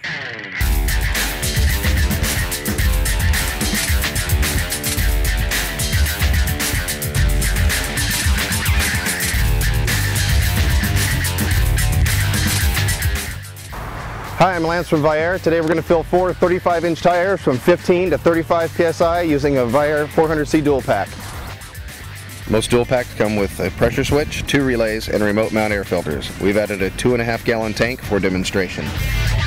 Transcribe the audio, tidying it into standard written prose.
Hi, I'm Lance from Viair. Today we're going to fill 4 35-inch tires from 15 to 35 psi using a Viair 400C dual pack. Most dual packs come with a pressure switch, 2 relays, and remote mount air filters. We've added a 2.5 gallon tank for demonstration.